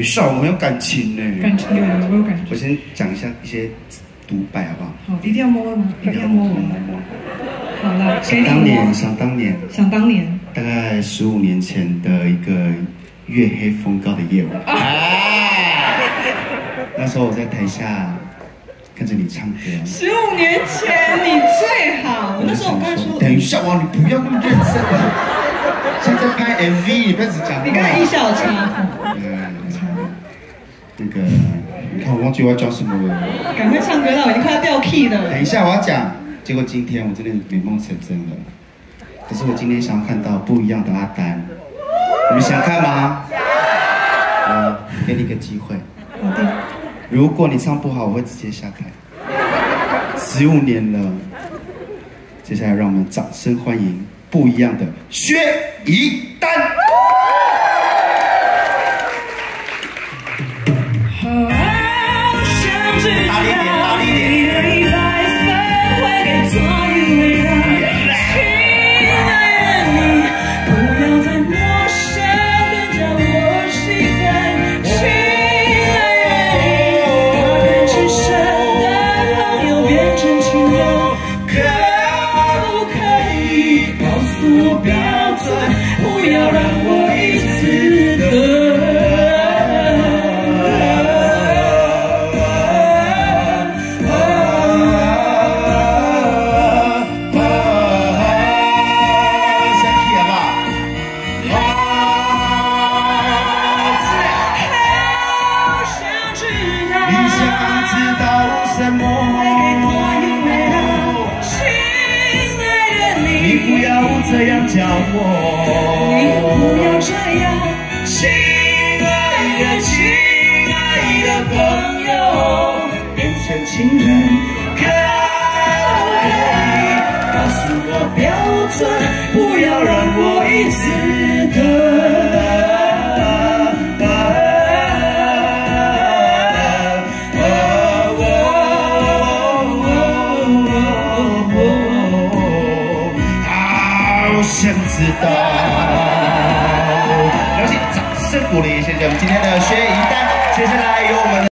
少，我们有感情呢。 感情有，我有感觉。 我先讲一下一些独白，好不好？ 好，一定要摸吗？一定要摸我吗？好了，给你摸。想当年， 大概15年前的一个月黑风高的夜晚。那时候我在台下看着你唱歌。 15年前你最好。那时候我刚才说， 等一下哇，你不要那么认真啊！现在拍 MV， 你不要只讲。 你刚才音效差。 那个，你看我忘记我要教什么了。 赶快唱歌到，已经快要掉 key 了。 等一下我要讲，结果今天我真的美梦成真了。可是我今天想要看到不一样的阿丹，你们想看吗？给你一个机会。 好的。 如果你唱不好，我会直接下台。15年了，接下来让我们掌声欢迎不一样的薛逸丹。大力点，大力点。不要让我一次的。你想知道什么？你不要这样叫我，你不要这样，亲爱的，亲爱的朋友，变成情人，可不可以告诉我标准？不要让我一直等。想知道，有请掌声鼓励，谢谢我们今天的薛逸丹。接下来由我们的。